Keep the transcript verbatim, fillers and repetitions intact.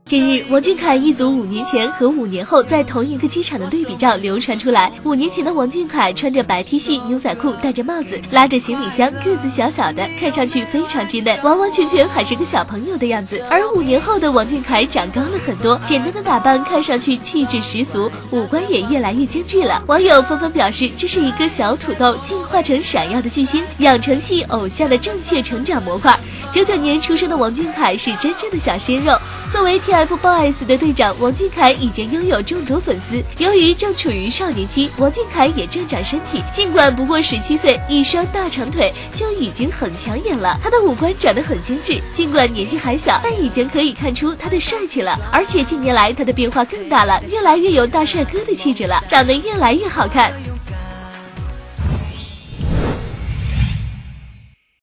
近日，王俊凯一组五年前和五年后在同一个机场的对比照流传出来。五年前的王俊凯穿着白 T 恤、牛仔裤，戴着帽子，拉着行李箱，个子小小的，看上去非常稚嫩，完完全全还是个小朋友的样子。而五年后的王俊凯长高了很多，简单的打扮看上去气质十足，五官也越来越精致了。网友纷纷表示，这是一个小土豆进化成闪耀的巨星，养成系偶像的正确成长模块。九九年出生的王俊凯是真正的小鲜肉，作为 T F BOYS 的队长，王俊凯已经拥有众多粉丝。由于正处于少年期，王俊凯也正长身体，尽管不过十七岁，一双大长腿就已经很抢眼了。他的五官长得很精致，尽管年纪还小，但已经可以看出他的帅气了。而且近年来他的变化更大了，越来越有大帅哥的气质了，长得越来越好看。